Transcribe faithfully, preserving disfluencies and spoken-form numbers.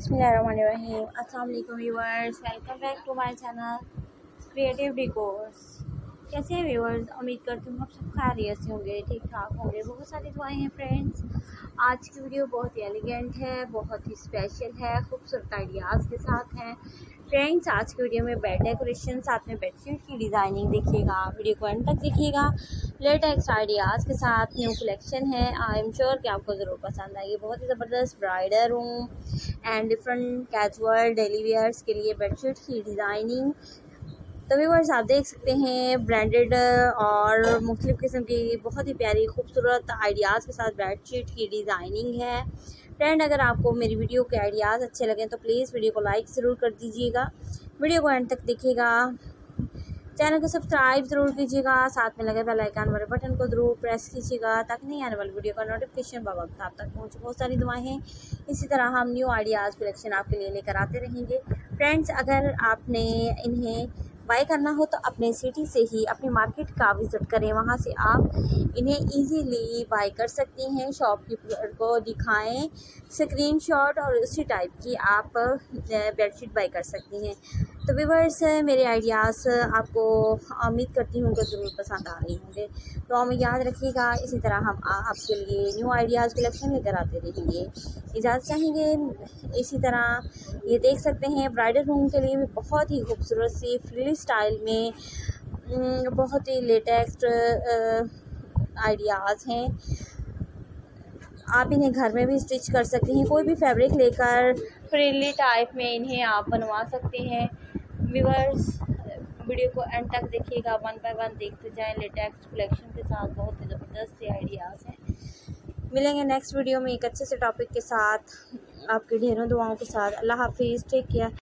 बिस्मिल्लाहिर्रहमानिर्रहीम। अस्सलाम वालेकुम viewers, welcome back to my channel creative decors. कैसे हैं व्यूअर्स? उम्मीद करती हूँ आप सब खैरियत से होंगे, ठीक ठाक होंगे। बहुत सारी दुआएं हैं फ्रेंड्स। आज की वीडियो बहुत ही एलिगेंट है, बहुत ही स्पेशल है, खूबसूरत आइडियाज़ के साथ हैं फ्रेंड्स। आज की वीडियो में बेड डेकोरेशन, साथ में बेडशीट की डिज़ाइनिंग देखिएगा। वीडियो को एंड तक देखिएगा। लेटेस्ट आइडियाज़ के साथ न्यू कलेक्शन है। आई एम श्योर कि आपको ज़रूर पसंद आएगी। बहुत ही ज़बरदस्त bridal room and different casual daily wears के लिए बेडशीट की डिज़ाइनिंग। तो व्यूअर्स, आप देख सकते हैं ब्रांडेड और मुख्तलिफ़ किस्म की बहुत ही प्यारी खूबसूरत आइडियाज़ के साथ बेडशीट की डिज़ाइनिंग है फ्रेंड। अगर आपको मेरी वीडियो के आइडियाज़ अच्छे लगें तो प्लीज़ वीडियो को लाइक ज़रूर कर दीजिएगा। वीडियो को एंड तक देखिएगा। चैनल को सब्सक्राइब ज़रूर कीजिएगा। साथ में लगे बेल आइकन वाले बटन को ज़रूर प्रेस कीजिएगा ताकि नहीं आने वाली वीडियो का नोटिफिकेशन बवक्त आप तक पहुँचे। बहुत सारी दुआएं हैं। इसी तरह हम न्यू आइडियाज़ कलेक्शन आपके लिए लेकर आते रहेंगे फ्रेंड्स। अगर आपने इन्हें बाय करना हो तो अपने सिटी से ही अपनी मार्केट का विज़िट करें, वहां से आप इन्हें इजीली बाय कर सकती हैं। शॉपकीपर को दिखाएं स्क्रीनशॉट और उसी टाइप की आप बेडशीट बाय कर सकती हैं। तो व्यूअर्स, मेरे आइडियाज़ आपको उम्मीद करती हूँ कि ज़रूर पसंद आ रहे होंगे। तो हमें याद रखिएगा। इसी तरह हम आपके लिए न्यू आइडियाज़ कलेक्शन लेकर आते रहेंगे। इजाज़त चाहेंगे। इसी तरह ये देख सकते हैं ब्राइडल रूम के लिए भी बहुत ही खूबसूरत सी फ्रिली स्टाइल में बहुत ही लेटेस्ट आइडियाज़ हैं। आप इन्हें घर में भी स्टिच कर सकते हैं। कोई भी फैब्रिक लेकर फ्रिली टाइप में इन्हें आप बनवा सकते हैं। व्यूअर्स, वीडियो को एंड तक देखिएगा, वन बाय वन देखते जाएं। लेटेस्ट कलेक्शन के साथ बहुत ही ज़बरदस्त से आइडियाज़ हैं। मिलेंगे नेक्स्ट वीडियो में एक अच्छे से टॉपिक के साथ, आपकी ढेरों दुआओं के साथ। अल्लाह हाफिज़, टेक केयर।